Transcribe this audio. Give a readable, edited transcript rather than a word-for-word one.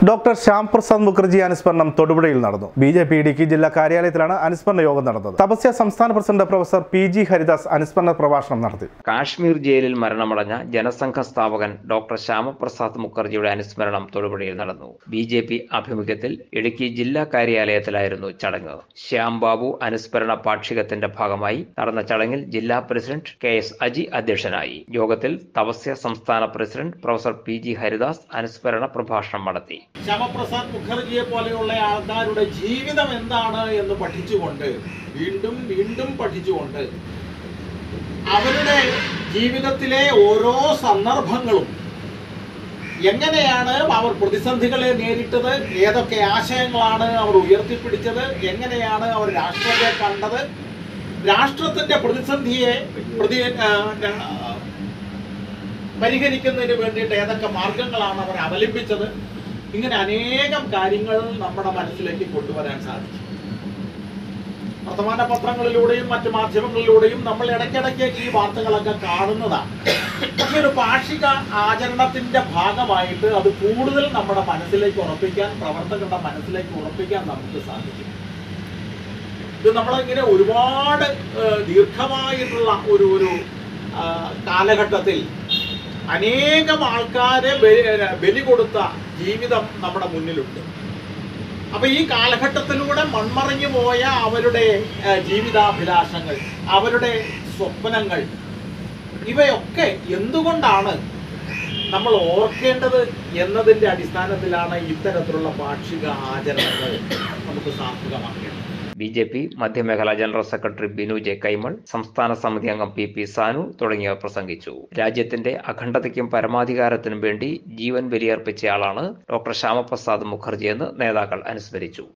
Doctor Shyam Prasad Mukherjee അനുസ്മരണം തൊടുപുഴയിൽ നടന്നു. ബിജെപി ഇടുക്കി ജില്ലാ കാര്യാലയത്തിലാണ് അനുസ്മരണ യോഗം നടന്നത്. തപസ്യ സംസ്ഥാന പ്രസിഡന്റ് പ്രൊഫസർ പി.ജി. ഹരിദാസ് അനുസ്മരണ പ്രഭാഷണം നടത്തി. കാശ്മീർ ജയിലിൽ മരണമടഞ്ഞ ജനസംഘ സ്ഥാപകൻ ഡോക്ടർ ശ്യാമപ്രസാദ് മുഖർജിയുടെ അനുസ്മരണം തൊടുപുഴയിൽ നടന്നു. ബിജെപി ആഭിമുഖ്യത്തിൽ ഇടുക്കി ജില്ലാ കാര്യാലയത്തിലായിരുന്നു ചടങ്ങ്. ശ്യാം ബാബു അനുസ്മരണ പാക്ഷികത്തിന്റെ ഭാഗമായി നടന്ന ചടങ്ങിൽ ജില്ലാ പ്രസിഡന്റ് കെ.എസ്. അജി അധ്യക്ഷനായി. യോഗത്തിൽ തപസ്യ സംസ്ഥാന പ്രസിഡന്റ് പ്രൊഫസർ പി.ജി. ഹരിദാസ് അനുസ്മരണ പ്രഭാഷണം നടത്തി. ശ്യാമപ്രസാദ് മുഖർജിയെ പോലെയുള്ള ആൾക്കാരുടെ ജീവിതം എന്താണ് എന്ന് പഠിച്ചുകൊണ്ട് വീണ്ടും വീണ്ടും പഠിച്ചുകൊണ്ട് അവരുടെ ജീവിതത്തിലെ ഓരോ സന്ദർഭങ്ങളും എങ്ങനെയാണ് അവർ പ്രതിസന്ധികളെ നേരിട്ടത്, ഏതൊക്കെ ആശയങ്ങളാണ് അവർ ഉയർത്തിപ്പിടിച്ചത്, എങ്ങനെയാണ് അവർ രാഷ്ട്രത്തെ കണ്ടത്, രാഷ്ട്രത്തിന്റെ പ്രതിസന്ധിയെ പരിഹരിക്കുന്നതിന് വേണ്ടിയിട്ട് ഏതൊക്കെ മാർഗങ്ങളാണ് അവർ അവലംബിച്ചത്, ഇങ്ങനെ അനേകം കാര്യങ്ങൾ നമ്മുടെ മനസ്സിലേക്ക് കൊണ്ടുവരാൻ സാധിക്കും. വർത്തമാന പത്രങ്ങളിലൂടെയും മറ്റു മാധ്യമങ്ങളിലൂടെയും നമ്മൾ ഇടയ്ക്കിടയ്ക്ക് ഈ വാർത്തകളൊക്കെ കാണുന്നതാണ്. പക്ഷെ ഒരു പാക്ഷിക ആചരണത്തിന്റെ ഭാഗമായിട്ട് അത് കൂടുതൽ നമ്മുടെ മനസ്സിലേക്ക് ഉറപ്പിക്കാൻ, പ്രവർത്തകരുടെ മനസ്സിലേക്ക് ഉറപ്പിക്കാൻ നമുക്ക് സാധിക്കും. ഇത് നമ്മളിങ്ങനെ ഒരുപാട് ദീർഘമായിട്ടുള്ള ഒരു കാലഘട്ടത്തിൽ അനേകം ആൾക്കാരെ ബലി കൊടുത്ത ജീവിതം നമ്മുടെ മുന്നിലുണ്ട്. അപ്പൊ ഈ കാലഘട്ടത്തിലൂടെ മൺമറഞ്ഞു പോയ അവരുടെ ജീവിതാഭിലാഷങ്ങൾ, അവരുടെ സ്വപ്നങ്ങൾ, ഇവയൊക്കെ എന്തുകൊണ്ടാണ് നമ്മൾ ഓർക്കേണ്ടത് എന്നതിൻ്റെ അടിസ്ഥാനത്തിലാണ് ഇത്തരത്തിലുള്ള പാക്ഷിക ആചരണങ്ങൾ നമുക്ക് സാർത്ഥകമാക്കേണ്ടത്. ബിജെപി മധ്യമേഖലാ general secretary Binu J Kaimal, സംസ്ഥാന സമിതി അംഗം പി സാനു തുടങ്ങിയവർ പ്രസംഗിച്ചു. രാജ്യത്തിന്റെ അഖണ്ഡതയ്ക്കും പരമാധികാരത്തിനും വേണ്ടി ജീവൻ ബലിയർപ്പിച്ചയാളാണ് ഡോക്ടർ ശ്യാമപ്രസാദ് മുഖർജിയെന്ന് നേതാക്കൾ അനുസ്മരിച്ചു.